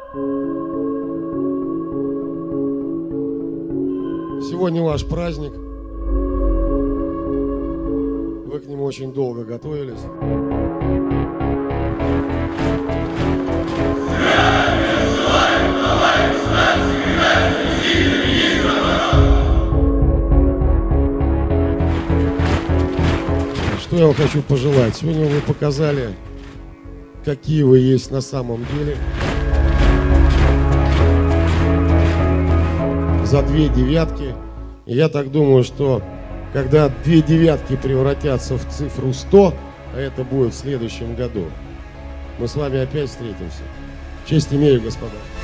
Сегодня ваш праздник. Вы к нему очень долго готовились. Что я вам хочу пожелать? Сегодня вы показали, какие вы есть на самом деле. За 2 девятки. И я так думаю, что когда 2 девятки превратятся в цифру 100, а это будет в следующем году, мы с вами опять встретимся. Честь имею, господа.